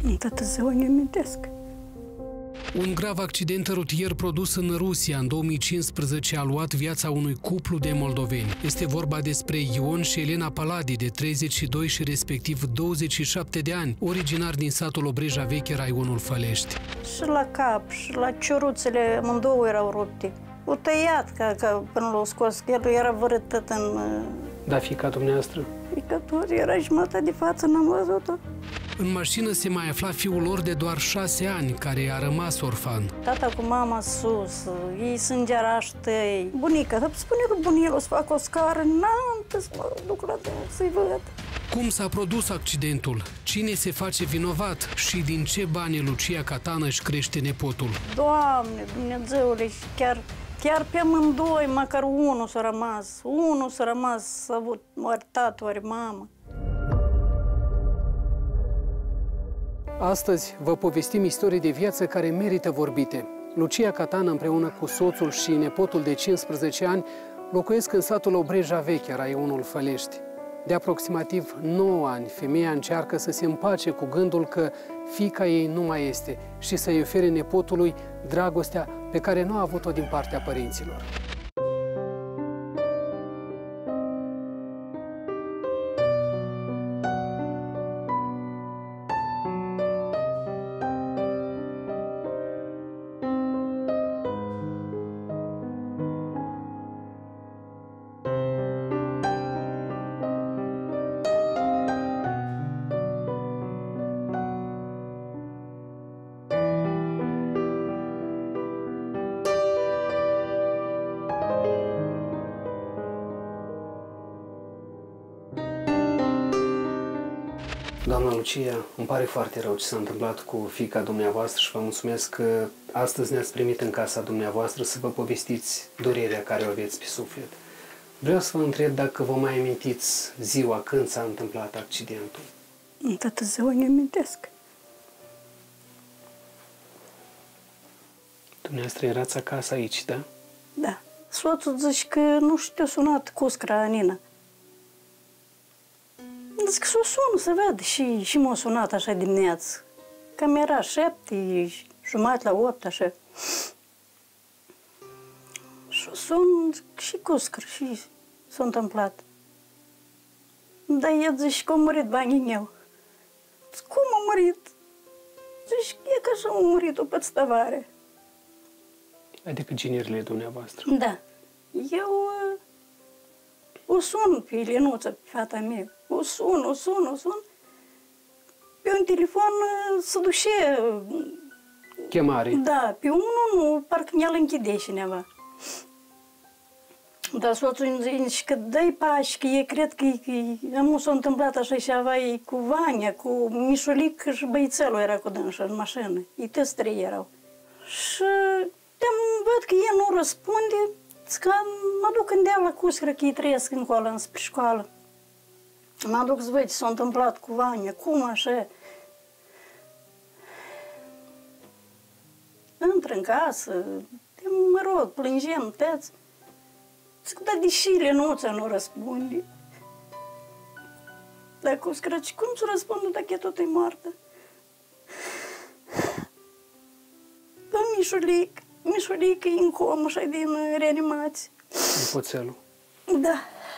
Toată ziua ne amintesc. Un grav accident rutier produs în Rusia în 2015 a luat viața unui cuplu de moldoveni. Este vorba despre Ion și Elena Paladi, de 32 și respectiv 27 de ani, originari din satul Obreja Veche, raionul Fălești. Și la cap, și la ciuruțele amândouă erau rupte. O tăiat, ca până l-au scos, el era vărât în... Da, fiica dumneavoastră? Fiica tot era jumătate de față, n-am văzut-o. În mașină se mai afla fiul lor de doar 6 ani, care a rămas orfan. Tata cu mama sus, ei sunt gerași tăi. Bunica, spune lui bunil, o să fac o scară, n-am să mă duc la drum să-i văd. Cum s-a produs accidentul? Cine se face vinovat? Și din ce bani Lucia Catană își crește nepotul? Doamne, Dumnezeule, și chiar pe amândoi, măcar unul s-a rămas. Unul s-a rămas, s-a avut ori tată, ori mamă. Astăzi vă povestim istorii de viață care merită vorbite. Lucia Catană împreună cu soțul și nepotul de 15 ani locuiesc în satul Obreja Veche, raionul Fălești. De aproximativ 9 ani, femeia încearcă să se împace cu gândul că fiica ei nu mai este și să-i ofere nepotului dragostea pe care nu a avut-o din partea părinților. Doamna Lucia, îmi pare foarte rău ce s-a întâmplat cu fiica dumneavoastră și vă mulțumesc că astăzi ne-ați primit în casa dumneavoastră să vă povestiți durerea care o aveți pe suflet. Vreau să vă întreb dacă vă mai amintiți ziua când s-a întâmplat accidentul. Toată ziua ne amintesc. Dumneavoastră erați acasă aici, da? Da. Soțul zice că nu știu, te-a sunat Cuscra Nina. Zic că s-o sun să văd și m-a sunat așa dimineață. Cam era 7, jumătate la 8, așa. Și-o sun și Cuscra și s-a întâmplat. Dar el zice că a murit banii meu. Zic, cum a murit? Zice, e că așa a murit o pățtăvare. Adică ginerile dumneavoastră? Da. Eu o sun pe Elenuța, pe fata mea. O sun. Pe un telefon se duce... Chemare? Da, pe unul parcă ne-l închide cineva. Dar soțul îmi zice că dă-i pași, că e cred că nu s-a întâmplat așa ceva cu Vania, cu Mișulic și băițelul era cu dânsa în mașină. Ei toți trei erau. Și văd că el nu răspunde, că mă duc în deal la Cuscra, că ei trăiesc încolo, înspre școală. Mă duc să văd ce s-a întâmplat cu Vania, cum așa. Intră în casă, mă rog, plângem, tăți. Zic, dar deși Lenuța nu răspunde. Dar Cuscra, cum să răspundă dacă e tot e moartă? Dar Mișulic e în comă și din reanimație. Nepoțelul? Da.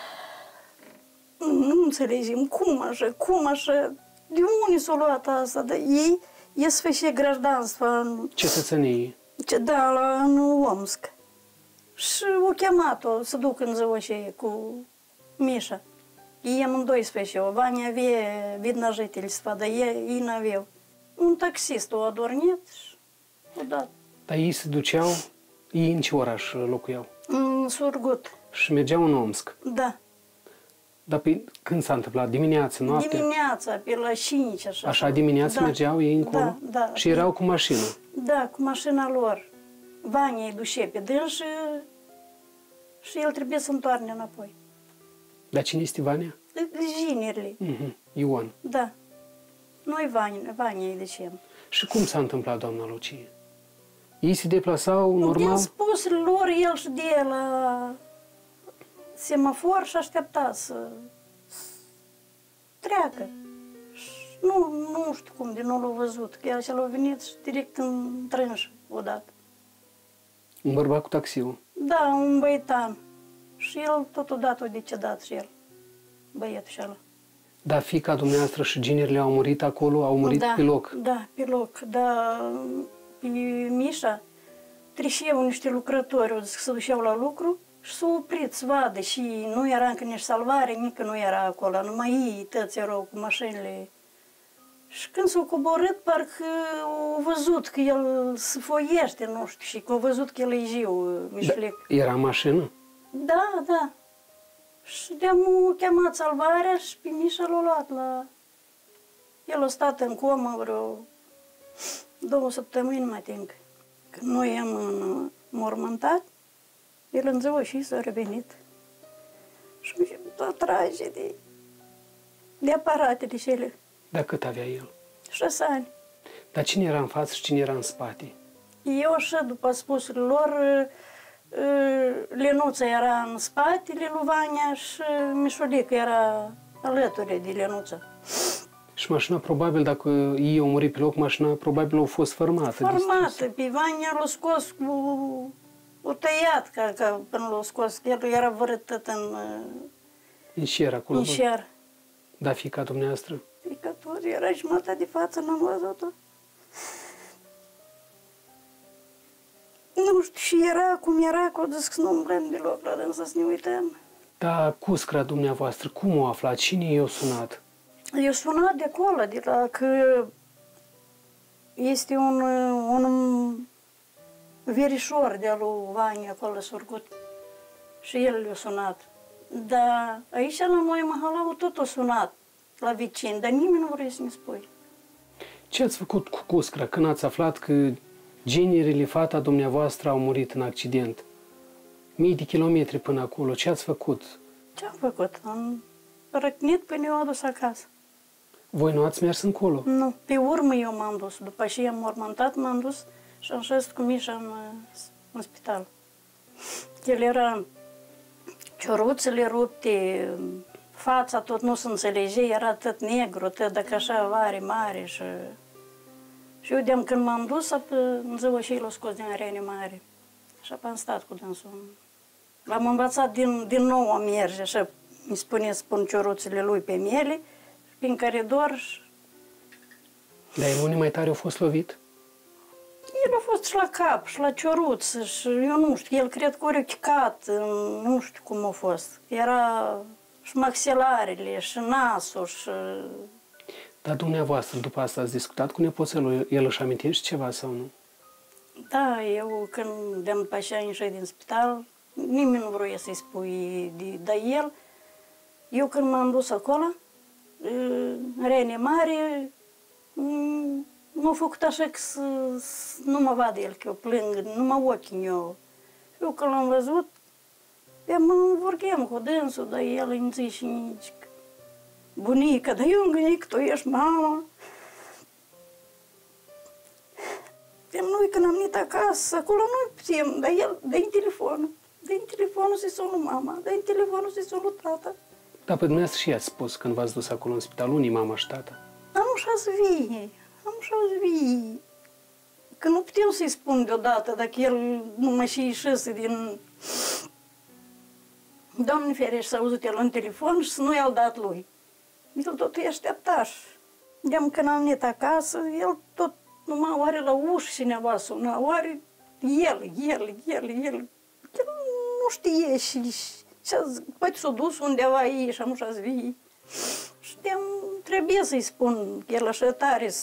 Nu înțelegem cum așa, de unde s-a luat asta, dar ei să făcea grașdanstvo în... Cetățenie? Da, în Omsk. Și o chemat-o să duc în ziua aceea cu Mișa. Ei amândoi să făceau. Vania avea vidnăjitelstva, dar ei n-aveau. Un taxist o adornit și o dat. Dar ei se duceau, ei în ce oraș locuiau? În Surgut. Și mergeau în Omsk? Da. Dar când s-a întâmplat? Dimineața, noapte? Dimineața, pe la 5, așa. Așa dimineața mergeau ei încolo? Da. Și erau cu mașină? Da, cu mașina lor. Vania îi duce pe dâns și el trebuie să întoarne înapoi. Dar cine este Vania? Ginerile. Ion. Da. Noi Vania îi ducem. Și cum s-a întâmplat, doamna Lucie? Ei se deplasau normal? Din spus lor, el și de la semafor și aștepta să treacă. Și Nu știu cum, de nu l-a văzut, că el a venit și direct în trânș odată. Un bărbat cu taxiul. Da, un băietan. Și el totodată a decedat și el, băietul și ăla. Da, fiica dumneavoastră și ginerile au murit acolo, au murit pe loc. Da, pe loc. Da, pe Mișa trișeau niște lucrători, se duceau la lucru și s-au oprit să vadă și nu era încă nici salvare, nici nu era acolo, numai ei toți erau cu mașinile. Și când s-au coborât, parcă au văzut că el se foiește, nu știu, și că au văzut că el e jiu, Mișulic. Da, era în mașină? Da, da. Și de-am chemat salvarea și pe Mișa l-a luat la... El a stat în comă vreo 2 săptămâni, mai timp. Când noi am înmormântat, el în ziua și s-a revenit. Și mi-a tot trage de aparatele cele. Dar cât avea el? 6 ani. Dar cine era în față și cine era în spate? Eu și după spusul lor, Lenuța era în spatele lui Vania și Mișulică era alături de Lenuța. Și mașina, probabil, dacă ei au murit pe loc, mașina probabil a fost fărmată. Formată. Pe Vania l-a scos cu... O tăiat, că până l-a scos. El era vărătăt în șer acolo? În șer. Da, fiica dumneavoastră? Fiica tot era jumătate de față, n-am văzut-o. Nu știu, și era cum era, că o zis că nu vrem deloc la dânsă să ne uităm. Da, cuscra dumneavoastră, cum o aflat? Cine i-a sunat? Eu sunat de acolo, de la că este un verișor de-a lui Vania acolo surgut și el le-a sunat. Dar aici la noi în Mahalau tot a sunat la vecini, dar nimeni nu vrea să ne spui. Ce ați făcut cu cuscra când ați aflat că ginerile fata dumneavoastră au murit în accident? Mii de kilometri până acolo, ce ați făcut? Ce am făcut? Am răcnit până eu adus acasă. Voi nu ați mers încolo? Nu, pe urmă eu m-am dus. După ce am mormântat, m-am dus și am șezut cu Mișa în spital. El era cioruțele rupte, fața tot nu se înțelegea, era tot negru, tot dacă așa mare. Și eu de-am când m-am dus, în ziua și l-a scos din reanimare. Și am stat cu dânsul. L-am învățat din nou a merge, așa îmi spune să pun cioruțele lui pe miele, prin coridor. Dar unii mai tare au fost lovit? El a fost și la cap, și la cioruță, și eu nu știu, el cred că ori chicat, nu știu cum a fost. Era și maxilarele, și nasul, și... Dar dumneavoastră, după asta ați discutat cu nepoțelul, el își amintește ceva sau nu? Da, eu când de-am după așa ieșit din spital, nimeni nu vrea să-i spui, dar el, eu când m-am dus acolo, în reanimare, m-a făcut așa că nu mă vadă el, că eu plâng, numai ochii eu. Eu când l-am văzut, mă vorbeam cu dânsul, dar el îmi zice nici bunică, dar eu îmi gândesc că tu ești mama. Noi când am venit acasă, acolo nu putem, dar el dă-i telefonul. Dă-i telefonul să-i sună mama, dă-i telefonul să-i sună tata. Da, pe dumneavoastră și i-ați spus când v-ați dus acolo în spital, unii mama și tata. Am ușa să vii, Că nu putem să-i spun deodată, dacă el nu mă și ieșise din... Doamne ferește, s-a auzit el în telefon și să nu i-au dat lui. El tot îi aștepta și de-am când am venit acasă, el tot numai oare la ușă cineva suna, oare el. El nu știe și poate s-a dus undeva ei și am ușa să vii. Și trebuie să-i spun că el așa tare.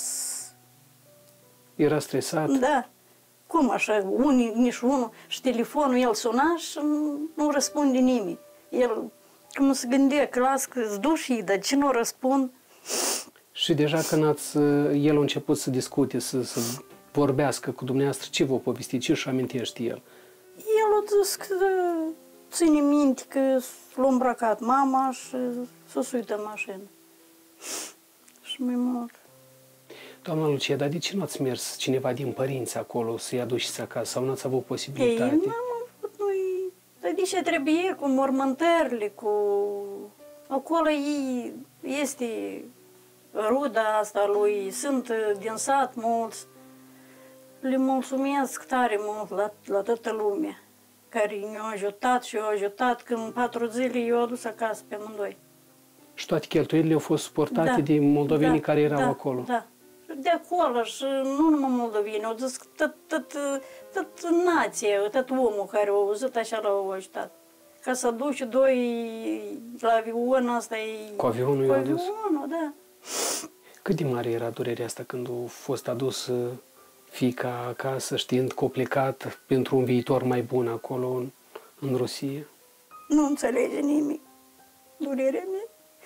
Era stresat? Da. Cum așa? Nici unul. Și telefonul el suna și nu răspunde nimeni. El, cum se gândea că las că-ți duși, dar ce nu răspund? Și deja când el a început să discute, să vorbească cu dumneavoastră, ce v-a povestit, ce își amintește el? El a zis că ține minte că l-a îmbrăcat mama și s-a suit în mașină. Și mai mult. Doamna Lucia, dar de ce nu ați mers cineva din părinți acolo să-i aduceți acasă sau nu ați avut posibilitate? Ei, n-am avut noi. Dar de ce trebuie cu mormântările, cu... Acolo ei este ruda asta lui, sunt din sat mulți. Le mulțumesc tare mult la toată lumea care ne-a ajutat și a ajutat când în 4 zile eu adus acasă pe amândoi. Și toate cheltuielile au fost suportate de moldovenii care erau acolo? Da. De acolo și nu numai moldoveni, au zis tot nația, tot omul care a auzit așa l-au ajutat. Ca să duci doi la avion, asta e... Cu avionul i-au adus? Cu avionul, da. Cât de mare era durerea asta când a fost adus fiica acasă, știind că a plecat pentru un viitor mai bun acolo, în Rusia? Nu înțelege nimic durerea mea.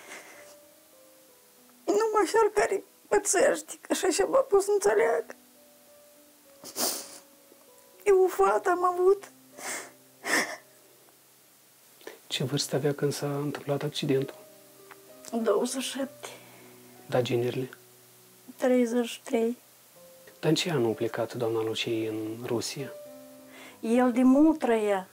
Numai cel care pățește, că așa ceva pot să înțeleagă. Eu o fată am avut. Ce vârstă avea când s-a întâmplat accidentul? 27. Da, generile? 33. Dar în ce an a plecat doamna Lucie în Rusia? El de mult trăia.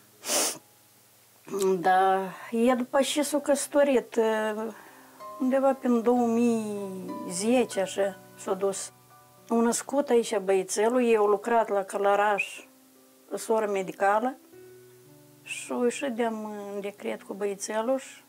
Da, e după ce s-a căsătorit, undeva prin 2010, așa, s-a dus. A născut aici băiețelul, ei au lucrat la Călăraș, soră medicală, și au ieșit în decret cu băiețelul și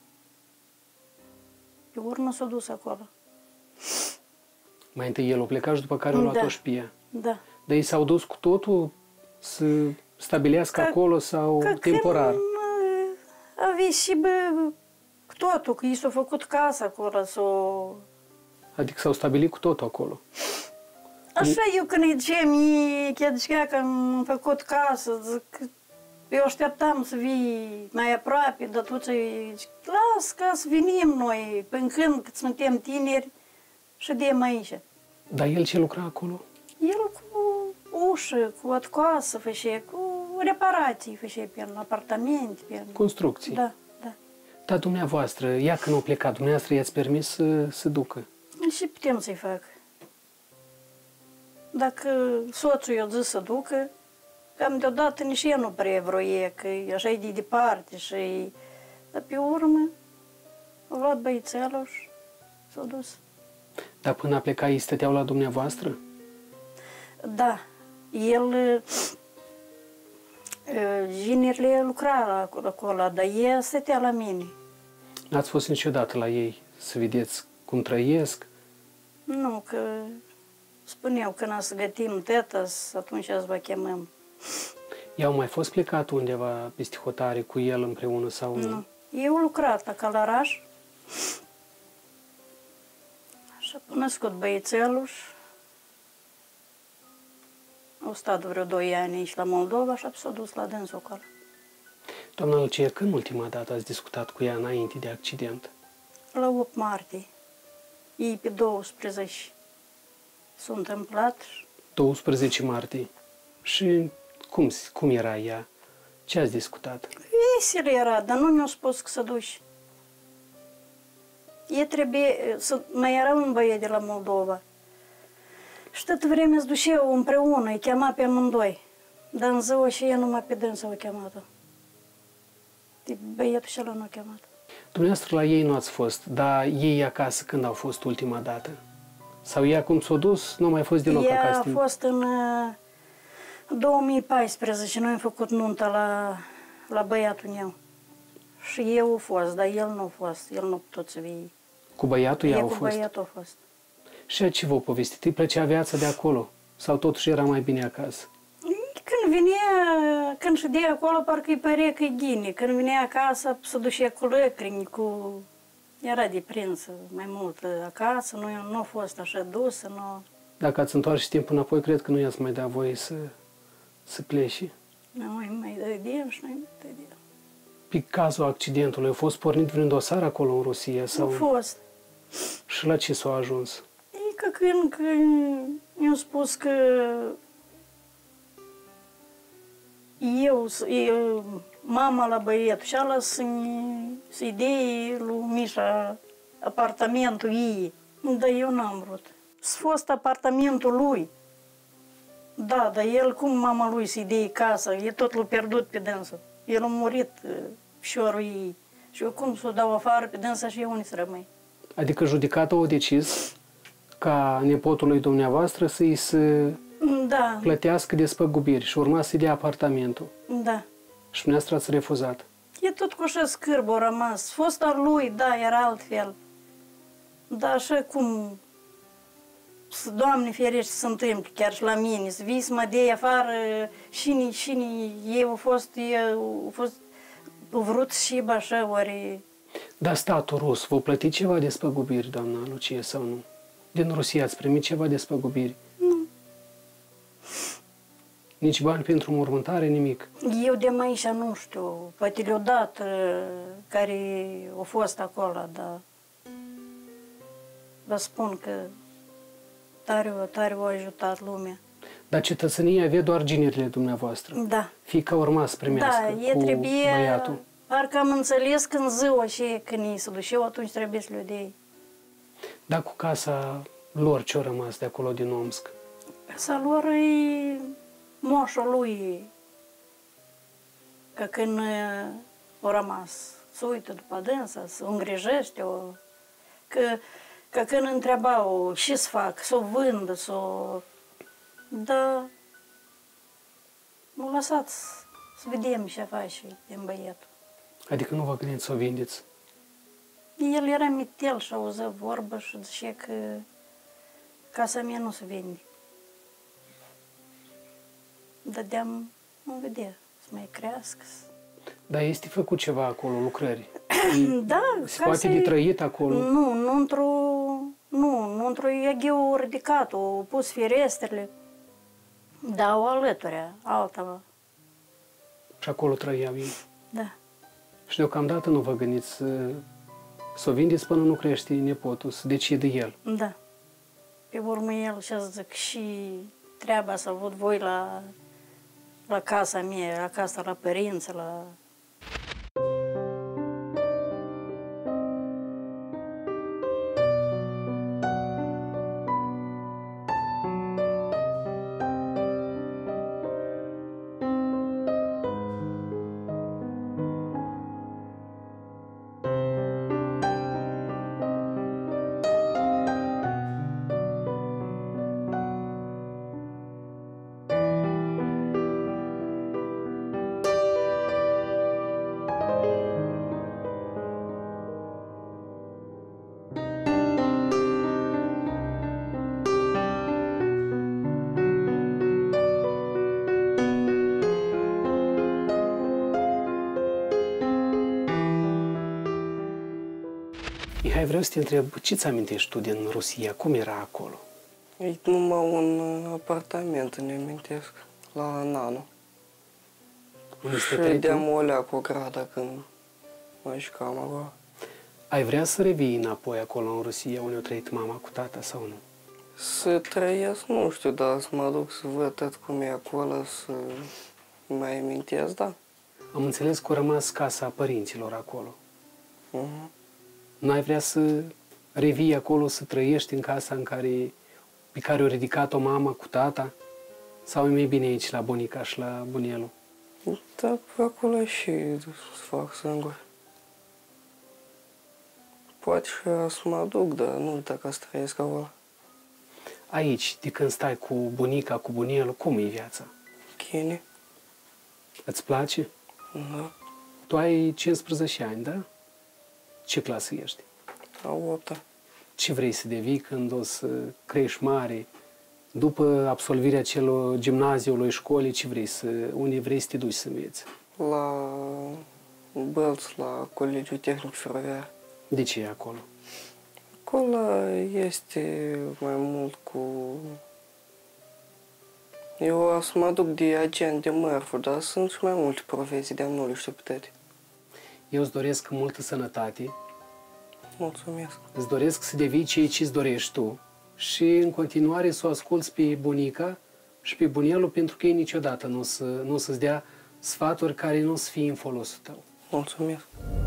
pe urmă s-a dus acolo. Mai întâi el a plecat și după care a luat-o și pe ea. Da. Dar ei s-au dus cu totul să stabilească acolo sau temporar? Avea și cu totul, că i s-a făcut casa acolo, Adică s-au stabilit cu totul acolo? Așa eu când îi ziceam, că am făcut casă, zic, eu așteptam să vii mai aproape, dar tu zici, las ca să venim noi, până când suntem tineri, și dem aici. Dar el ce lucra acolo? El cu ușă, cu atcoasă făcea, cu reparații făcea pe apartamente. Construcții? Da, da. Dar dumneavoastră, ea când a plecat, dumneavoastră i-ați permis să ducă? Și putem să-i fac. Dacă soțul i-a zis să ducă, cam deodată nici el nu prea vroie, că așa e de departe și... Dar pe urmă, a luat băițelul și s-a dus. Dar până a plecat, ei stăteau la dumneavoastră? Da. El, ginerile lucra acolo, dar el stătea la mine. N-ați fost niciodată la ei să vedeți cum trăiesc? Nu, că spuneau că n-a să gătim teta, atunci să vă chemăm. I-au mai fost plecat undeva peste hotare cu el împreună sau nu? Nu. Eu am lucrat la Călăraș. Și a născut băiețelul și au stat vreo 2 ani aici la Moldova și s-a dus la dânsul acolo. Doamna Lucie, când ultima dată ați discutat cu ea înainte de accident? La 8 martie. Ei pe 12 s-a întâmplat. 12 martie. Și cum era ea? Ce ați discutat? Veselă era, dar nu mi-a spus că să duci. Ei trebuie mai era un băiet de la Moldova. Și tot vremea se duceau împreună, îi chema pe amândoi. Dar în ziua și ea numai pe dânsa o chemat-o. Băietul și ăla nu a chemat. Dumneavoastră la ei nu ați fost, dar ei acasă când au fost ultima dată? Sau ea cum s-a dus, nu a mai fost deloc ea acasă? Ea a fost în 2014, noi am făcut nunta la băiatul meu. Și eu a fost, dar el nu a fost, el nu a putut să vie. Cu băiatul ea a cu fost? băiatul a fost. Și ce v-a povestit? Îi plăcea viața de acolo? Sau totuși era mai bine acasă? Când ședea acolo, parcă îi părea că e ghine. Când venea acasă, se ducea cu lăcrimi, era deprinsă mai mult acasă, nu a fost așa dusă. Nu... Dacă ați întoarce timpul înapoi, cred că nu i-ați mai dat voie să plece. Nu mai dădeam și nu-i dădeam. Pe cazul accidentului, a fost pornit vreun dosar acolo în Rusia? Sau... A fost. Și la ce s-a ajuns? E că când mi-au spus că mama la băiet și ala să-i dea lui Mișa apartamentul ei. Dar eu n-am vrut. S-a fost apartamentul lui. Da, dar el, cum mama lui să-i dea casa? E tot l-a pierdut pe dânsul. El a murit, fiorul ei. Și eu cum să o dau afară pe dânsa și eu unde să rămâi? Adică judecatul a decis ca nepotului dumneavoastră să-i se Da, plătească despăgubiri și urma să-i dea apartamentul. da. Și dumneavoastră ați refuzat. E tot cu așa scârbă a rămas. Fosta lui, da, era altfel. Dar așa cum, Doamne ferește, se întâmplă chiar și la mine, să vii să mă dea afară și ei au fost vrut și așa, ori... Dar statul rus v-a plătit ceva despăgubiri, doamna Lucie, sau nu? Din Rusia ați primit ceva despăgubiri? Nu. Nici bani pentru mormântare, nimic? Eu de mai aici nu știu, poate le-o dat care au fost acolo, dar vă spun că tare au ajutat lumea. Dar cetățenia avea doar ginerile dumneavoastră. Da. Fiica urma să primească Da, e cu trebuie, băiatul. parcă am înțeles când ziua și când ei se duceau, atunci trebuie să le dea. Dar cu casa lor ce-a rămas de acolo din Omsk? Casa lor e moșul lui, că când a rămas, se uită după dânsa, se îngrijește-o, că când întrebau ce să fac, să o vândă, să o... Da, m-au lăsat să vedem ce face din băietul. Adică nu vă gândiți să o vindeți? El era mitel și auzea vorbă și zice că casa mea nu se vinde. Dădeam în vedere, să mai crească. Dar este făcut ceva acolo, lucrări? Da, Se poate de trăit acolo? Nu într-o egheu ridicat, au pus ferestrele, dar o alăturea, alta. Și acolo trăiau ei. Da. Și deocamdată nu vă gândiți să o vindeți până nu crește nepotul, să decide el. Da. Pe urmă el și zic și treaba să văd voi la casa mea, acasă la părinți, la... Mihai, vreau să te întreb, ce-ți amintești tu din Rusia? Cum era acolo? E numai un apartament, îmi amintesc, la Nano. Unde Și stăteai tu? vedeam o leacă, o gradă când mă jucam acolo. Ai vrea să revii înapoi acolo în Rusia, unde a trăit mama cu tata sau nu? Să trăiesc, nu știu, dar să mă duc să văd tot cum e acolo, să mai amintesc, da. Am înțeles că a rămas casa părinților acolo. Mhm. N-ai vrea să revii acolo, să trăiești în casa pe care o ridicat-o mama cu tata? Sau e mai bine aici, la bunica și la bunelul? Da, pe acolo și să fac singur. Poate și să mă duc, dar nu dacă să trăiesc acolo. Aici, de când stai cu bunica, cu bunelul, cum e viața? Chine, Îți place? da, Tu ai 15 ani, da? Ce clasă ești? a 8-a. Ce vrei să devii când o să crești mare? După absolvirea celor gimnaziului, școlii, unde vrei să te duci să înveți? La Bălț, la Colegiul Tehnic Feroviar. De ce e acolo? Acolo este mai mult cu... Eu o să mă duc de agent de mărfuri, dar sunt și mai multe profesii de nu le știu pe toate. Eu îți doresc multă sănătate, Mulțumesc. îți doresc să devii ceea ce îți dorești tu și în continuare să o asculți pe bunica și pe bunelul, pentru că ei niciodată nu o să-ți dea sfaturi care nu o să fie în folosul tău. Mulțumesc.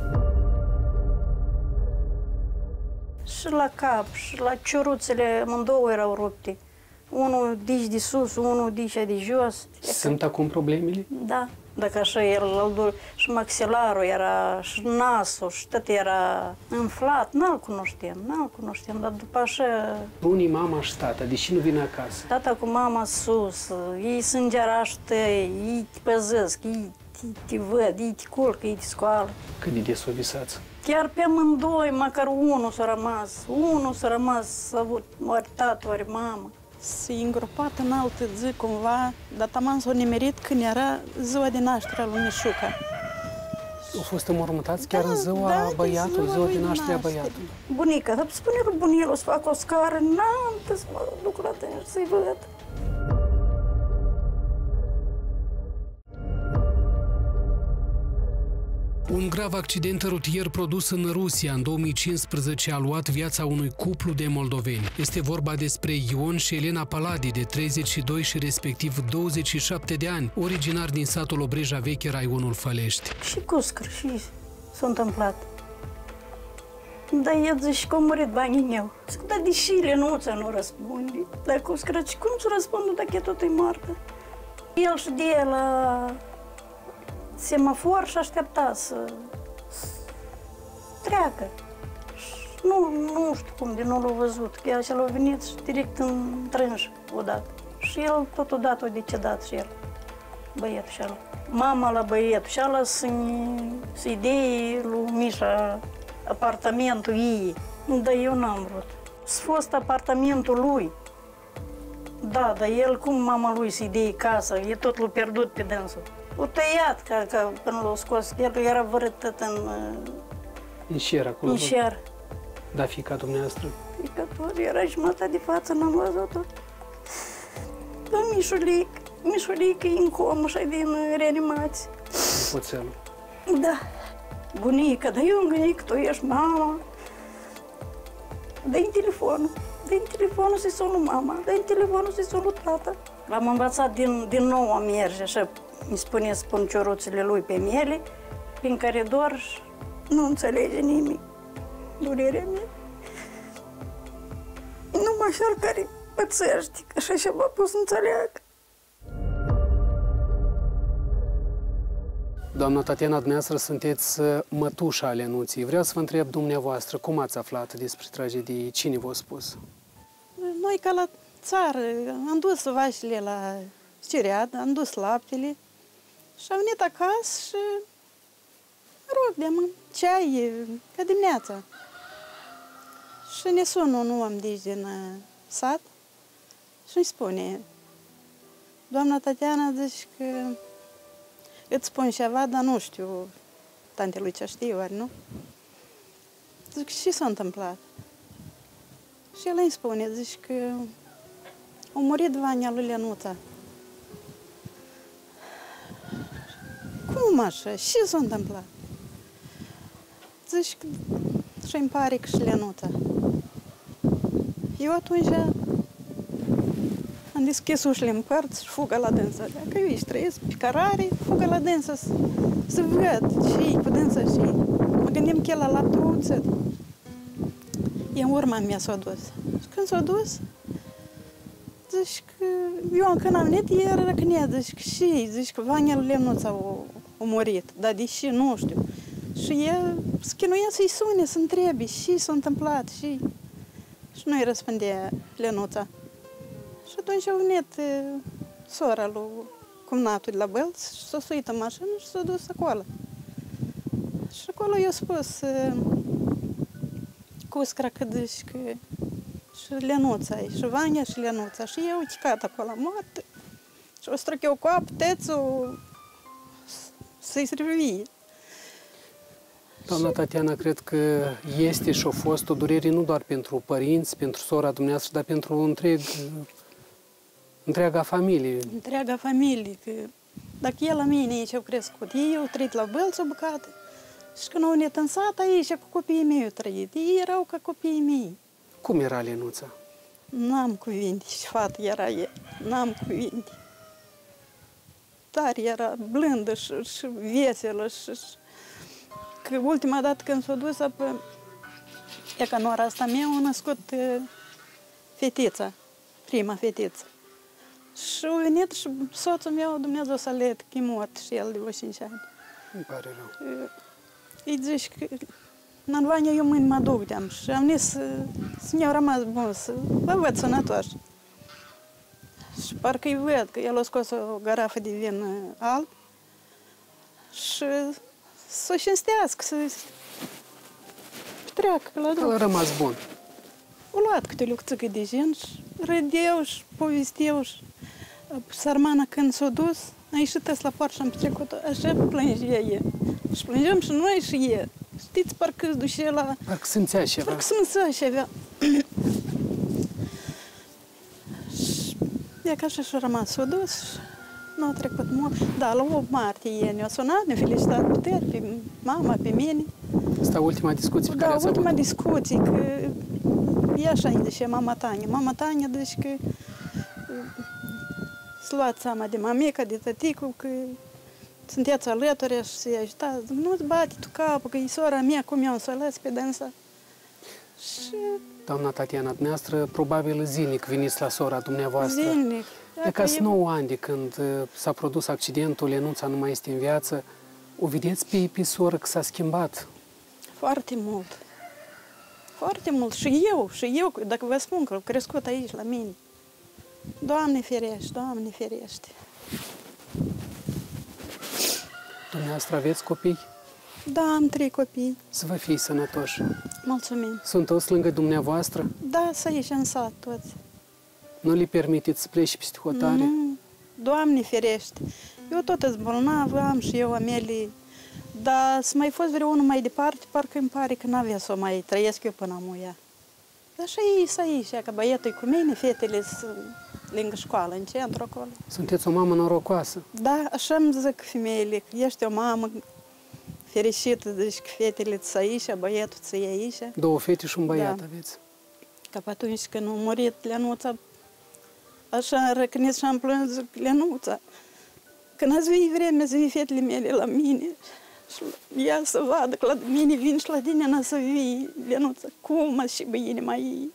Și la cap, și la cioruțele, amândouă erau rupte. Unul dici de sus, unul dice de jos. Sunt acum problemele? Da, Dacă așa el, și maxilarul era, și nasul, și tot era înflat, n-al cunoșteam, dar după așa... Unii mama și tata, deși nu vin acasă. Tata cu mama sus, ei sunt gerași tăi, ei te păzesc, ei te văd, ei te culcă, ei te scoală. Cât de des o visați? Chiar pe amândoi, măcar unul s-a rămas, s-a avut ori tată, ori mamă. S-a îngropat în altă zi cumva, dar taman s-a nimerit când era ziua de naștere a lui Mișuca. Au fost înmormântați chiar în ziua băiatului, ziua de naștere a băiatului. Bunica, dar spune lui bunelul să fac o scară, n-am să mă duc la tine să-i văd. Un grav accident rutier produs în Rusia în 2015 a luat viața unui cuplu de moldoveni. Este vorba despre Ion și Elena Paladi, de 32 și respectiv 27 de ani, originari din satul Obreja Veche, raionul Fălești. Și cuscăr, și s-a întâmplat. Dar el zice că a murit banii meu. Zic, dar deși Lenuța nu răspunde, dar cuscăr, cum să răspundă dacă e tot e moartă? El și de la semafor și aștepta să treacă. Nu știu cum, de nu l-a văzut, că el și-l a venit și direct în trânș odată. Și el totodată a decedat și el, băietul și ala. Mama la băietul și ala să-i dea lui Mișa apartamentul ei. Dar eu n-am vrut. S-a fost apartamentul lui. Da, dar el, cum mama lui să-i dea casa, e tot l-a pierdut pe dânsul. O tăiat, că până l-a scos, el era vărât în șer acolo? În șer. Da, fiica dumneavoastră? Fiica tot, era jumătate de față, n-am văzut-o. Da, Mișulic e în comă și din reanimație. Poțelul. Da. Bunica, dar eu îmi gândit că tu ești mama. Dă-i telefonul să-i sună mama, dă-i telefonul să-i sună tata. L-am învățat din nou a merge, așa, îmi spune spuncioruțele lui pe miele, prin coridor și nu înțelege nimic. Durerea mea. Numai cel care pățește, că așa și-a pus să înțeleagă. Doamna Tatiana, dumneavoastră sunteți mătușa Lenuții. Vreau să vă întreb dumneavoastră, cum ați aflat despre tragedie? Cine v-a spus? Noi, ca la țară, am dus vașile la ciread, am dus laptele și am venit acasă și rog de ceai, ca dimineața. Și ne sună un om de aici din sat și îmi spune, doamna Tatiana, zice că îți spun ceva, dar nu știu, tantelui ce știu, ori nu? Zic, ce s-a întâmplat? Și el îmi spune, zice că a murit Vania lui Lenuța. Cum așa? Ce s-a întâmplat? Zice că și-mi pare că și Lenuța. Eu atunci am deschis ușile în părți și fugă la dânsă. Dacă eu aici trăiesc pe carare, fugă la dânsă să văd și cu dânsă și mă gândim că el la laptruță. E în urma mea s-a dus. Și când s-a dus, zici că eu încă n-am venit, era răcânea, zici că Vania lui Lenuța a murit, dar deși nu știu. Și el schinuia să-i sune, să întrebe ce s-a întâmplat și nu-i răspundea Lenuța. Și atunci a venit sora lui cumnatul de la Bălț și s-a suit în mașină și s-a dus acolo. Și acolo i-a spus Cuscra că zici că și Lenuța e, și Vania și Lenuța. Și eu chicat acolo moarte și o străcheau cu apă, tețul să-i revie. Doamna Tatiana, cred că este și a fost o durere nu doar pentru părinți, pentru sora dumneavoastră, dar pentru întreaga familie. Întreaga familie, că dacă e la mine aici au crescut, ei au trăit la Bălți o bucată și când au venit în sat aici cu copiii mei au trăit. Ei erau ca copiii mei. Cum era Lenuța? N-am cuvinte, și fată era ea, n-am cuvinte. Dar era blândă și veselă și că ultima dată când s-a dus, e ca nora asta mea a născut fetița, prima fetiță. Și a venit și soțul meu, Dumnezeu să le că e mort și el de 5 ani. Îmi pare rău. Îi zici că în Vania eu mâine mă duc de-am și am zis să ne-au rămas bun, să vă văd sănătoși. Și parcă îi văd că el a scos o garafă de vin alb și să cinstească, să treacă la El drum. a rămas bun. O luat câte o lucțică de gen și râdeau și povesteau și sărmana când s-a dus, a ieșit la poartă și am petrecut așa plângea e. Și plângeam și noi și e. Știți, parcă îți duce la... Parcă simțea ceva. Parcă simțea și avea. Și e ca așa și-a rămas, s-a dus și nu a trecut mult. Da, la 8 martie ne-a sunat, ne-a felicitat puteri pe mama, pe mine. Asta ultima discuție pe care Da, ați ultima avut. discuție, că e așa, zice mama Tania. Mama Tania, deci că s-a luat seama de mamica, de tăticul, că sunteți alături și să-i ajutați. Nu-ți bate tu capul, că e sora mea, cum eu să o las pe dânsa. Și Doamna Tatiana, dumneavoastră, probabil zilnic veniți la sora dumneavoastră. zilnic. E ca 9 ani de când s-a produs accidentul, Lenuța nu mai este în viață. O vedeți pe soră că s-a schimbat? Foarte mult. Foarte mult. Și eu, dacă vă spun că am crescut aici, la mine. Doamne ferește, Doamne ferește. Dumneavoastră aveți copii? Da, am 3 copii. Să vă fie sănătoși. Mulțumim. Sunt toți lângă dumneavoastră? Da, să ieși în sat toți. Nu le permiteți să plece peste hotare? Nu, Doamne ferește. Eu tot sunt bolnavă, am și eu amele. Dar să mai fost vreunul mai departe, parcă îmi pare că n-avea să o mai trăiesc eu până am ea. Dar și aici, că băiatul e cu mine, fetele sunt lângă școală, în centru acolo. Sunteți o mamă norocoasă. Da, așa îmi zic femeile, că ești o mamă fericită, deci că fetele ți aici, băiatul ți aici. 2 fete și un băiat Da. aveți. Că pe atunci când a murit Lenuța, așa răcnit și am plâns, zic, Lenuța, când ați vii vremea să vii fetele mele la mine și ea să vadă că la mine vin și la tine n-a să vii, Lenuța, cum și bă inima ei.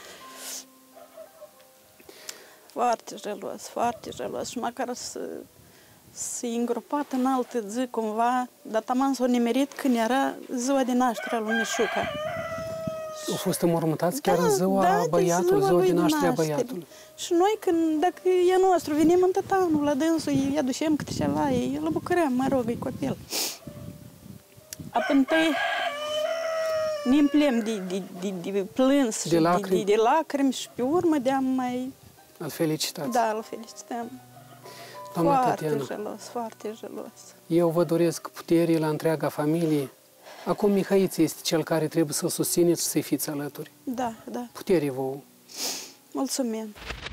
Foarte gelos și măcar să îngropat în altă zi cumva, dar taman s-a nimerit când era ziua de naștere a lui Mișuca. Au fost înmormântați chiar în Da, ziua băiatului, ziua lui de naștere a băiatului. Și noi, când, dacă e nostru, venim în tătanul la dânsul, îi aducem câte ceva, îl bucurăm, mă rog, e copil. Apoi ne împlem de plâns și De lacrimi. de lacrimi și pe urmă de-am mai... Îl felicitați. Da, îl felicităm. Doamna Foarte Tatiana, gelos, foarte gelos. eu vă doresc puterii la întreaga familie. Acum Mihaiță este cel care trebuie să-l susțineți și să-i fiți alături. Da, da, Puterii vouă. mulțumim.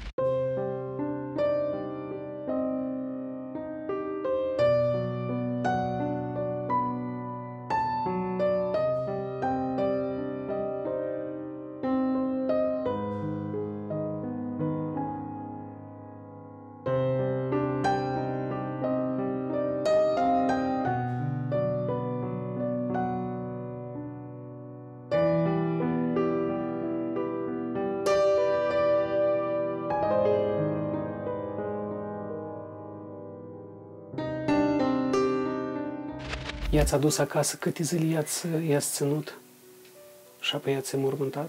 I-ați adus acasă, câte zile i-ați ținut? Și apoi i-ați înmormântat?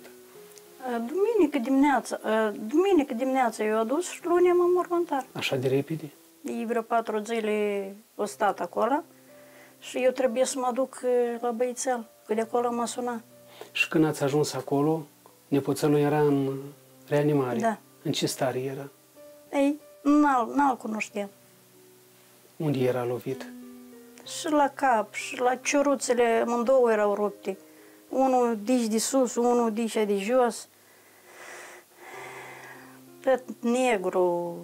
Duminică dimineața eu adus și luni am înmormântat. Așa de repede? Ei vreo 4 zile o stat acolo și eu trebuie să mă duc la Băițel, că de acolo m-a sunat. Și când ați ajuns acolo, nepoțelul era în reanimare? Da. În ce stare era? Ei, n-al cunoșteam. Unde era lovit? Și la cap, și la cioruțele, amândouă erau rupte. Unul dici de sus, unul dici de jos. Tot negru,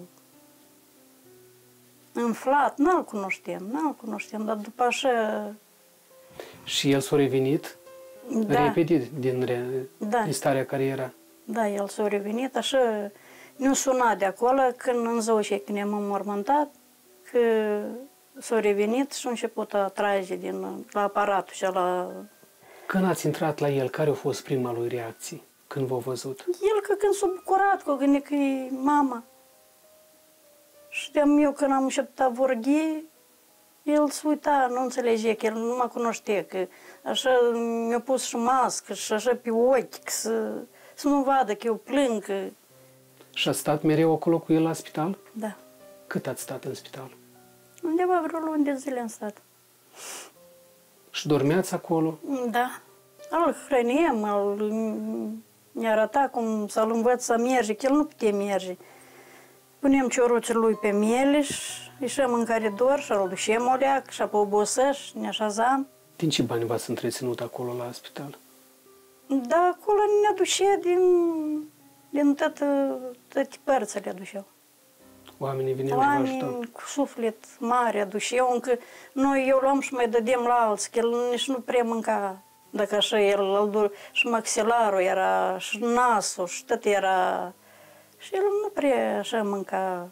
înflat, n-al cunoșteam, dar după așa... Și el s-a revenit repede din starea care era? Da, el s-a revenit, așa ne-a sunat de acolo, când în ziua și când ne-am înmormântat, că s-a revenit și a început a trage la aparatul și la... Când ați intrat la el, care a fost prima lui reacție când v-a văzut? El că când s-a bucurat, că gândea că e mama. Și de-am eu când am început a vorbi, el se uita, nu înțelegea că el nu mă cunoștea, că așa mi-a pus și mască și așa pe ochi, să nu vadă că eu plâng. Că... Și ați stat mereu acolo cu el la spital? Da. Cât ați stat în spital? Undeva vreo luni de zile am stat. Și dormeați acolo? Da. Îl hrăneam, ne arăta cum să-l învăț să merge, că el nu putea merge. Punem cioruțul lui pe mieliș, ieșim în coridor și îl ducem o leac și apoi obosă și ne așezam. Din ce bani v-ați întreținut acolo la spital? Da, acolo ne aducea din toate părțile aduceau. Oamenii vineau și vă ajutau? Oameni cu suflet mare aduceau, încă noi eu luam și mai dădeam la alții, că el nici nu prea mânca. Dacă așa și maxilarul era, și nasul, și tot era... Și el nu prea așa mânca.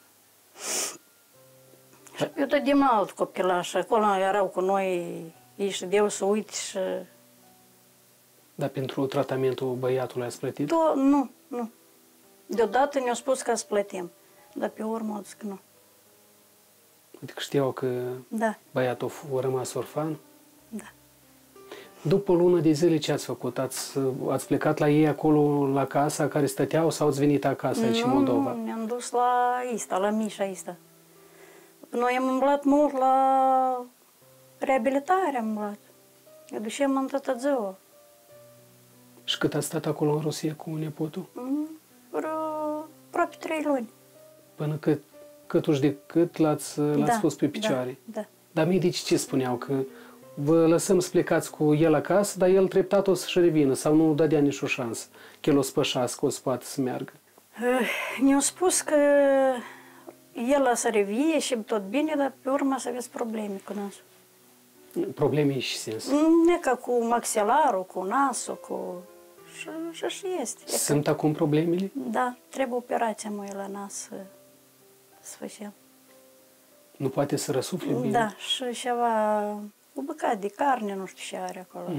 Și eu dădeam alt copilaș, acolo erau cu noi, ei și deau să uite și... Dar pentru tratamentul băiatului ați plătit? Nu. Deodată ne-au spus că să plătim, dar pe urmă au zis că nu. Adică știau că Da. băiatul a rămas orfan? Da. După o lună de zile ce ați făcut? Ați plecat la ei acolo, la casa care stăteau sau ați venit acasă aici în Moldova? Nu, ne-am dus la Mișa Ista. Noi am umblat mult la reabilitare, am umblat. Ne ducem în toată ziua. Și cât ați stat acolo în Rusia cu nepotul? Vreo aproape 3 luni. Până câtuși de cât l-ați pus pe picioare? Da. Dar medicii ce spuneau? Că vă lăsăm să plecați cu el acasă, dar el treptat o să-și revină sau nu dădea nicio șansă că el o să pășească, o să poată să meargă? Ne-au spus că el o să revie și tot bine, dar pe urmă să aveți probleme cu nasul. Probleme și sens. Nu e ca cu maxilarul, cu nasul, cu... Și este. Sunt acum problemele? Da, trebuie operația mai la nas să facem. Nu poate să răsufle bine? Da, și ceva, o bucată de carne, nu știu ce are acolo.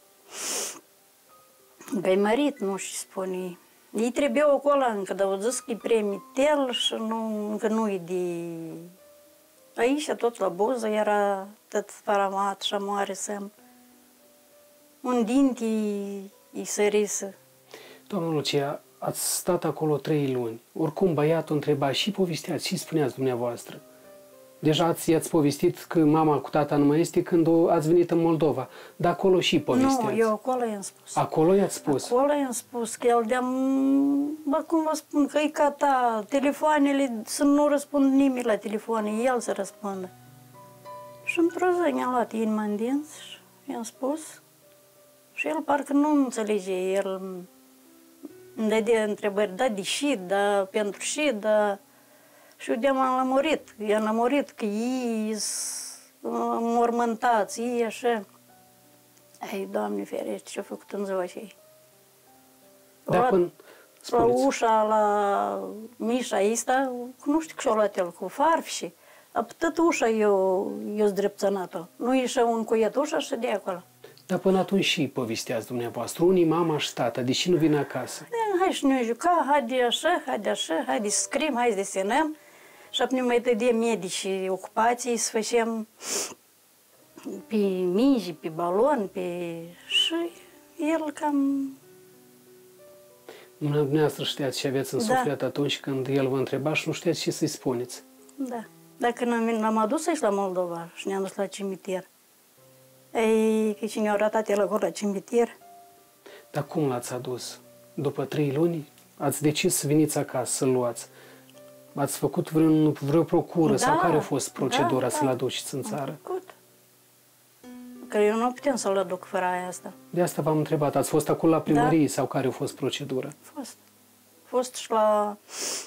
Găimărit, nu știu ce spune. Ei trebuiau acolo încă, dar au zis că e premitel și încă nu e de... Aici, tot la buză, era tot paramat și mare semn. Un dinte îi sărisă. Doamna Lucia, ați stat acolo 3 luni. Oricum, băiatul întreba și povesteați, și spuneați dumneavoastră. Deja i-ați povestit că mama cu tata nu mai este când ați venit în Moldova. Dar acolo și povesteați. Nu, eu acolo i-am spus. Acolo i-ați spus? Acolo i-am spus că el cum vă spun, că e ca ta, telefoanele, să nu răspund nimeni la telefoane, el să răspundă. Și într-o zi ne-am luat inima în dinți și i-am spus. Și el parcă nu înțelege, el îmi dădea întrebări, da, de și, da, pentru și, da... Și eu de-am lămurit, i-am lămurit că ei sunt mormântați, ei așa. Ai, Doamne ferește, ce-a făcut în ziua aceea. La ușa, la Mișa Ista, nu știu că și-a luat el cu farfi, a tot ușa eu zdrepțănat-o. Nu ieșea un cuiet ușa și de acolo. Dar până atunci și povesteați dumneavoastră, unii mama și tata, deși nu vine acasă. Hai și ne juca, haide așa, haide să scriem, hai să desenăm. Și apoi ne mai dădeam medici ocupații, să facem pe mingi, pe balon, și el cam... Dumneavoastră știați ce aveți în suflet atunci când el vă întreba și nu știați ce să-i spuneți. Da. Dacă l-am adus aici la Moldova și ne-am dus la cimitir, ei, că cine a ratat el acolo la cimitir. Dar cum l-ați adus? După 3 luni ați decis să veniți acasă, să-l luați. Ați făcut vreo procură sau care a fost procedura să-l aduceți în țară? Că eu nu putem să-l aduc fără aia asta. De asta v-am întrebat. Ați fost acolo la primărie sau care a fost procedura? A fost și la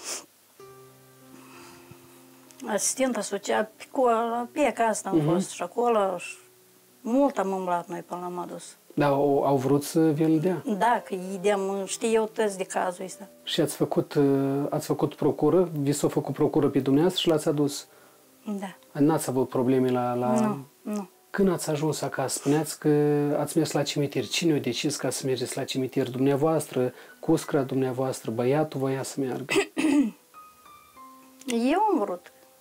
asistenta social, pe acasă am fost și acolo. Mult am umblat noi până l-am adus. Dar au vrut să vi-l dea? Da, că știu eu tăți de cazul ăsta. Și ați făcut procură? Vi s-a făcut procură pe dumneavoastră și l-ați adus? Da. N-ați avut probleme Nu. Când ați ajuns acasă? Spuneați că ați mers la cimitir. Cine a decis ca să mergeți la cimitir? Dumneavoastră, cuscra dumneavoastră, băiatul voia să meargă? Eu am vrut.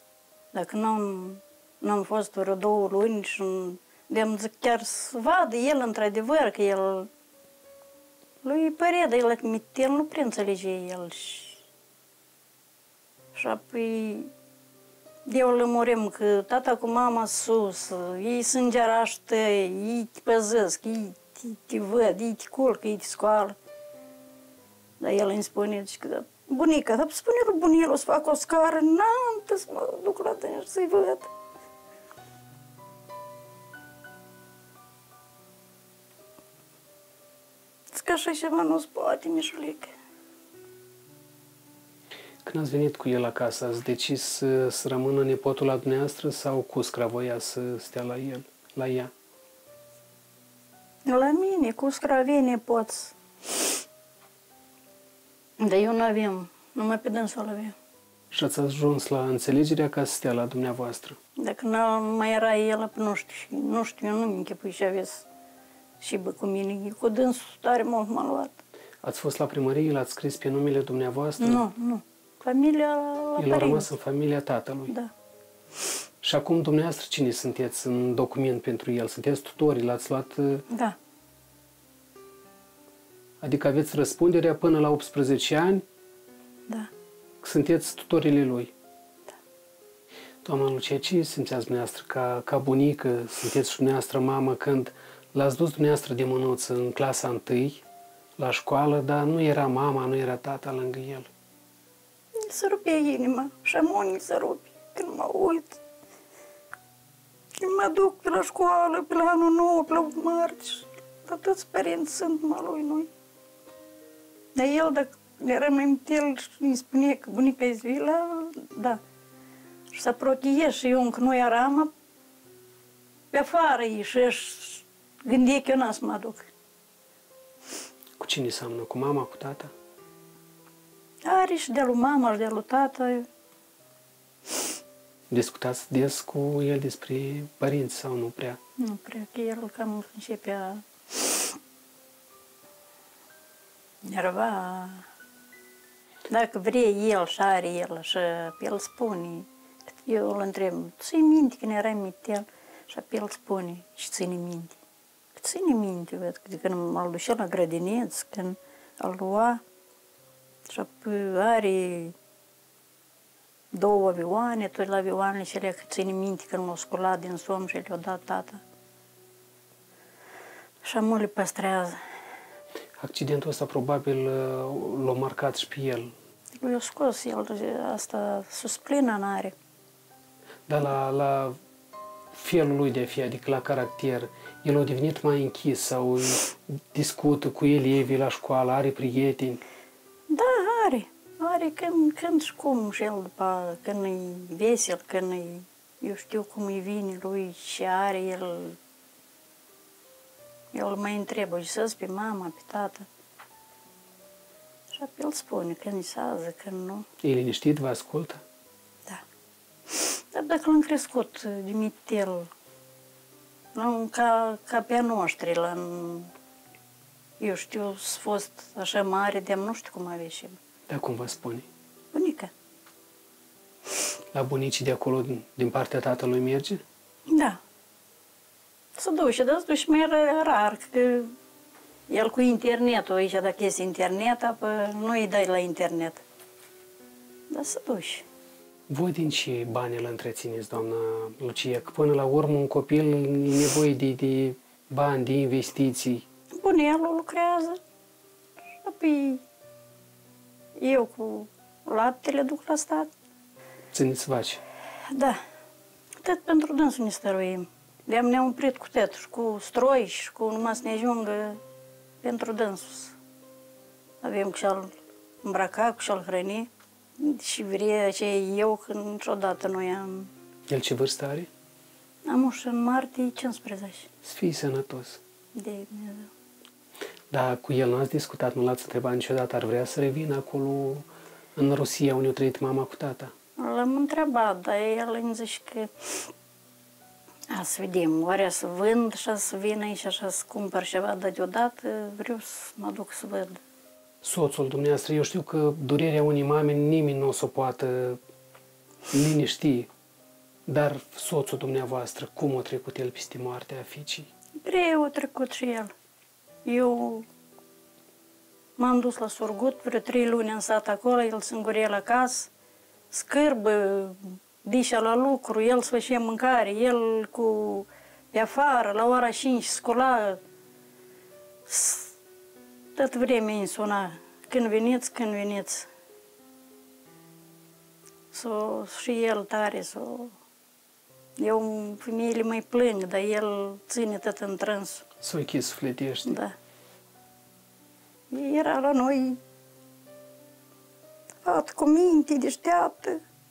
Dacă n-am fost vreo 2 luni și de-am zic chiar să vadă el într-adevăr că el lui părea, dar el nu prea înțelege el și apoi eu lămurim că tata cu mama sus, ei sunt gerași tăi, ei te păzesc, ei te văd, ei te culcă, ei te scoală. Dar el îmi spune, că bunica, dar spune lui bunelul să fac o scară, n-am să mă duc la tine și să-i văd. Că așa ceva nu-ți poate, Mișulică. Când ați venit cu el acasă, ați decis să rămână nepotul la dumneavoastră sau Cuscra voia să stea la ea? La mine, Cuscra avea nepoți. Dar eu nu aveam, numai pe dânsul aveam. Și ați ajuns la înțelegerea ca să stea la dumneavoastră? Dacă nu mai era el, nu știu, eu nu-mi închipui și aveți și bă cu mine. Cu dânsul tare mult m-a luat. Ați fost la primărie, l-ați scris pe numele dumneavoastră? Nu. Familia la El a rămas în familia tatălui? Da. Și acum dumneavoastră cine sunteți în document pentru el? Sunteți tutori, l-ați luat? Da. Adică aveți răspunderea până la 18 ani? Da. Sunteți tutorile lui? Da. Doamna Lucia, ce simțeați dumneavoastră ca bunică, sunteți și dumneavoastră mamă când l-ați dus dumneavoastră de mânuță în clasa 1 la școală, dar nu era mama, nu era tata lângă el? Se rupea inima și amonii se rupe când mă uit. Când mă duc pe la școală, pe la anul nou, pe la 8 marți, dar toți părinți sunt lui noi. Dar el, dacă era mai mitel și îmi spune că bunica-i zvila, da. Și să prochie și eu încă nu eram, pe afară și gândea că eu n-am să mă duc. Cu cine seamănă? Cu mama, cu tata? Are și de lui mama și de lui tata. Discutați des cu el despre părinți sau nu prea? Nu prea, că el cam începea nerva. Dacă vrea el și are el și el spune, eu îl întreb, ții minte când erai mitel? Și el spune, și ține minte. Ține minte, văd, când m-al ducea la grădineț, când îl lua, și are 2 avioane, toate la avioanele cele că ține minte când l-a sculat din somn și le-a dat tata. Și amul le păstrează. Accidentul ăsta probabil l-a marcat și pe el. Lui a scos el asta, susplină n-are. Dar la felul lui de a fi, adică la caracter, el a devenit mai închis sau discută cu elevii la școală, are prieteni? Da, are. Are când și cum și el după, când e vesel, când e, eu știu cum îi vine lui și are el. El mai întrebă, să pe mama, pe tată. Și el spune când isează, când nu. E liniștit, vă ascultă? Da. Dar dacă l-am crescut de mitel, ca pe a noștri, eu știu, s-a fost așa mare, de nu știu cum avea și. Dar cum vă spune? Bunica. La bunicii de acolo, din partea tatălui, merge? Da. Se duce, dar se duce mai rar, că el cu internetul aici, dacă este internet, apă nu îi dai la internet. Dar se duce. Voi din ce bani îl întrețineți, doamna Lucia? Că până la urmă un copil e nevoie de bani, de investiții. Bunelul lucrează și apoi eu cu laptele duc la stat. Țineți vaci. Da. Tot pentru dânsul ne stăruim. De-am ne-am oprit cu tot, și cu stroi și cu numai să ne ajungă pentru dânsul. Avem cu și-al îmbrăca, cu și-al hrăni și vrea ce eu, când niciodată nu i-am. El ce vârstă are? Am uși în martie 15. Să fii sănătos. De Dumnezeu. Dar cu el n-ați discutat, nu l-ați întrebat niciodată, ar vrea să revină acolo în Rusia, unde a trăit mama cu tata? L-am întrebat, dar el îmi zice că să vedem, oare să vând și să vin aici și să cumpăr ceva, dar deodată vreau să mă duc să văd. Soțul dumneavoastră, eu știu că durerea unei mame nimeni nu o să o poată liniști. Dar soțul dumneavoastră, cum a trecut el peste moartea fiicii? Greu a trecut și el. Eu m-am dus la Surgut, vreo 3 luni în sat acolo, el singurel acasă, scârbă, dișa la lucru, el să făcea mâncare, el pe afară, la ora 5 scula. Tot vremea îmi suna, când veniți, când veniți. Și el tare, eu femeile mai plâng, dar el ține tot în trâns. S-o închis sufletește. Da. Era la noi fată cu minte, deșteaptă.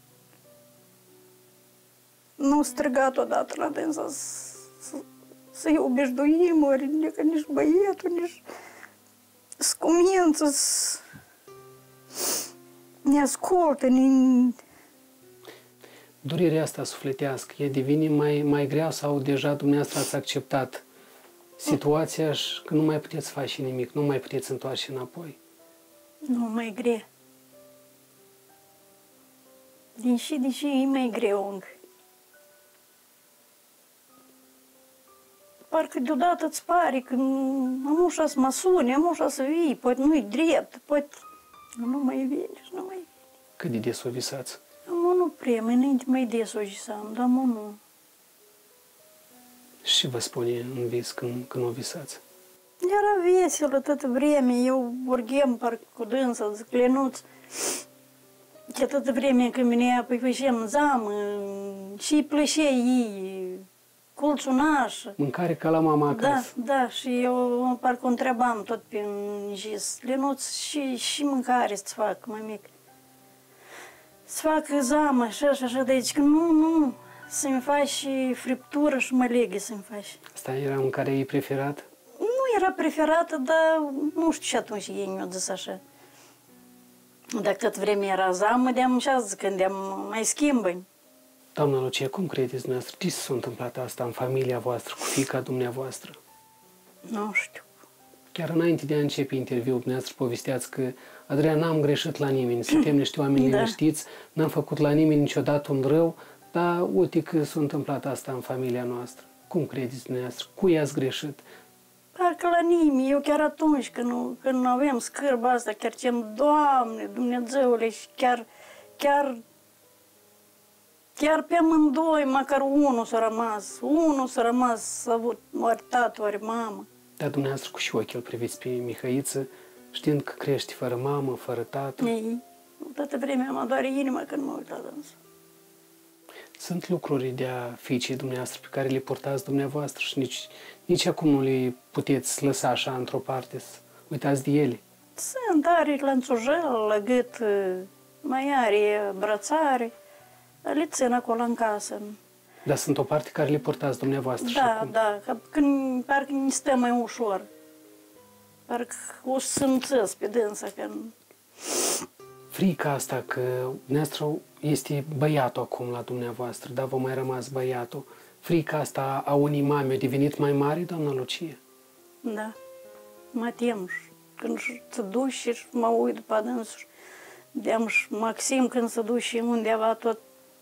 Nu strigat odată la dânsa să-i obezduim, ori nici băietul, nici scumință, ne ascultă, Durerea asta sufletească, ea devine mai grea sau deja dumneavoastră ați acceptat situația și că nu mai puteți face nimic, nu mai puteți întoarce înapoi? Nu, mai grea. Din și e mai greu încă. Parcă deodată îți pare că am ușa să mă sune, am ușa să vii, poate nu-i drept, poate nu mai vine și nu mai vine. Cât de des o visați? Nu prea, mai înainte mai des o visam, dar nu. Și vă spune în vis când o visați? Era veselă toată vremea, eu vorghem parcă cu dânsa, zic, Lenuț, că toată vremea când venea, păi făceam zamă, și plăcea ei, culțunașă. Mâncare ca la mama acasă. Da, și eu parcă o întrebam tot prin gis, Lenuț, și mâncare să-ți fac, mai mic. Să fac zamă, așa, de aici, că nu, să-mi faci și friptură și măleghe să-mi faci. Asta era mâncarea ei preferată? Nu era preferată, dar nu știu și atunci ei mi-au zis așa. Dacă tot vremea era zamă, de-am și azi când de-am mai schimbă. Doamna Lucia, cum credeți dumneavoastră? Ce s-a întâmplat asta în familia voastră, cu fiica dumneavoastră? Nu știu. Chiar înainte de a începe interviul, dumneavoastră povesteați că Adrian, n-am greșit la nimeni, suntem niște oameni liniștiți, n-am făcut la nimeni niciodată un rău, dar uite că s-a întâmplat asta în familia noastră. Cum credeți dumneavoastră? Cui ați greșit? Parcă la nimeni. Eu chiar atunci când nu aveam scârba asta, chiar ce-mi, Doamne, Dumnezeule, și chiar pe amândoi, măcar unul s-a rămas, s-a avut ori tată, ori mamă. Dar dumneavoastră cu și ochii îl priviți pe Mihăiță, știind că crește fără mamă, fără tată. Ei, toată vremea mă doare inima când mă uit la dânsă. Sunt lucruri de-a fiicei dumneavoastră pe care le purtați dumneavoastră și nici acum nu le puteți lăsa așa într-o parte, să uitați de ele. Sunt, are lanțujel la gât, mai are brățare, le țin acolo în casă. Dar sunt o parte care le purtați dumneavoastră și acum. Da, parcă ne stă mai ușor. Parcă o să simțesc pe dânsa când... Frica asta că dumneavoastră este băiatul acum la dumneavoastră, dar vă mai rămas băiatul. Frica asta a unei mame a devenit mai mare, doamna Lucia? Da, mă tem. Când se duci și mă uit după dânsul, de-am și Maxim când se duce undeva tot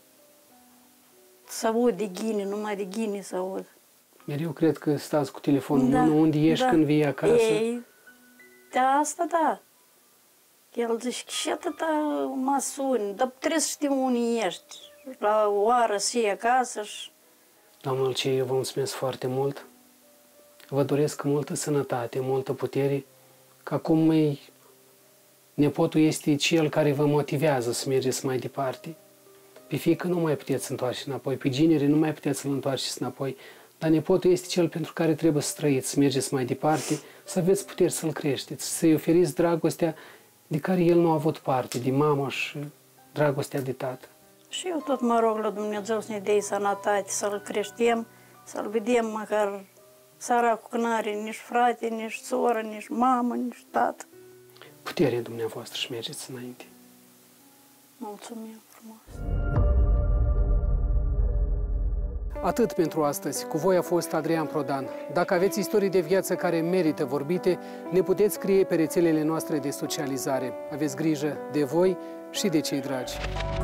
să aud de ghine, numai de ghine să aud. Mereu cred că stați cu telefonul în mână, unde ești când vii acasă. Ei, de asta da. El zice, și atâta mă suni, dar trebuie să știu unde ești. La o oră să iei acasă și... Doamna Lucia, eu vă mulțumesc foarte mult. Vă doresc multă sănătate, multă putere, că acum nepotul este cel care vă motivează să mergeți mai departe. Pe fiică nu mai puteți întoarce înapoi, pe genere nu mai puteți să-l întoarceți înapoi, dar nepotul este cel pentru care trebuie să trăiți, să mergeți mai departe, să aveți puteri să-l creșteți, să-i oferiți dragostea de care el nu a avut parte, de mama și dragostea de tată. Și eu tot mă rog la Dumnezeu să ne dea sănătate, să-l creștem, să-l vedem măcar săracul că n-are nici frate, nici soră, nici mamă, nici tată. Puterea dumneavoastră și mergeți înainte. Mulțumim frumos! Atât pentru astăzi. Cu voi a fost Adrian Prodan. Dacă aveți istorii de viață care merită vorbite, ne puteți scrie pe rețelele noastre de socializare. Aveți grijă de voi și de cei dragi.